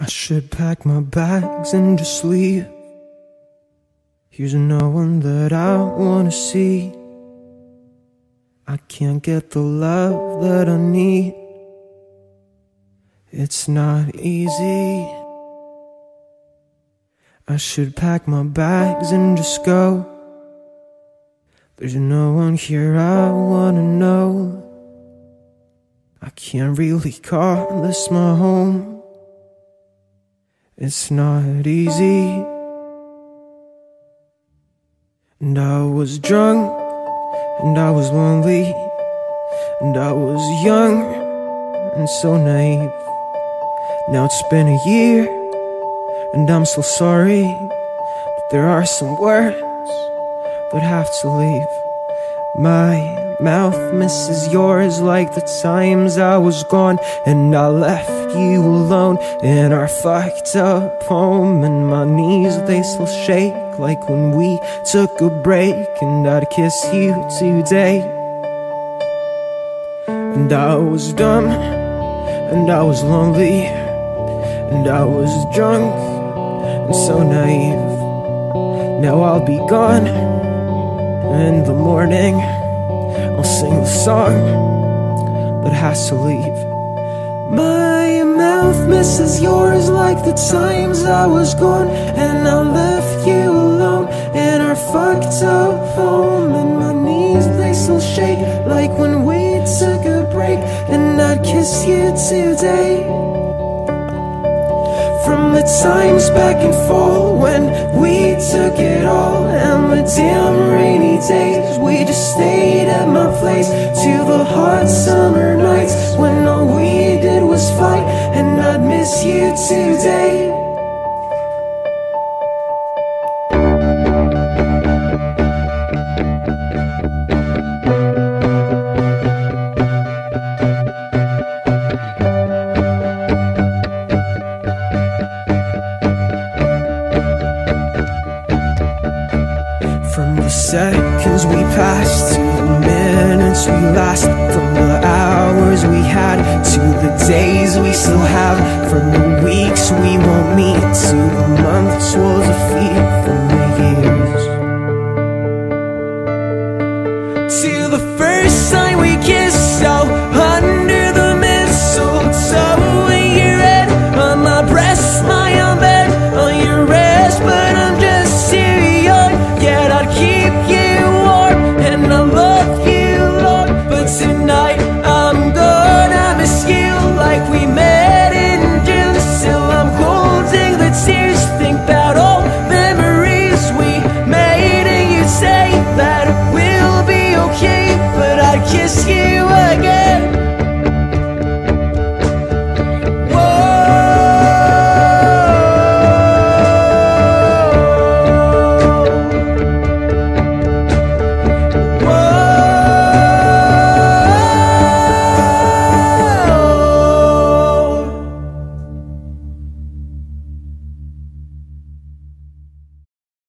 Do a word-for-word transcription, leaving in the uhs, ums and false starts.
I should pack my bags and just leave. Here's no one that I wanna see. I can't get the love that I need. It's not easy. I should pack my bags and just go. There's no one here I wanna know. I can't really call this my home. It's not easy. And I was drunk, and I was lonely, and I was young and so naive. Now it's been a year, and I'm so sorry, but there are some words that have to leave. My mouth misses yours like the times I was gone, and I left you alone in our fucked up home. And my knees, they still shake like when we took a break, and I'd kiss you today. And I was dumb, and I was lonely, and I was drunk and so naive. Now I'll be gone, in the morning I'll sing the song that has to leave. My mouth misses yours like the times I was gone, and I left you alone in our fucked up home. And my knees, they still shake like when we took a break, and I'd kiss you today. From the times back in fall when we took it all, and the damn rainy days we just stayed at my place, to the hot summer nights when all we did was fight, and I'd miss you today. From the seconds we passed, to the minutes we last, from the hours we had, to the days we still have, from the weeks we won't meet, to the months we'll defeat, from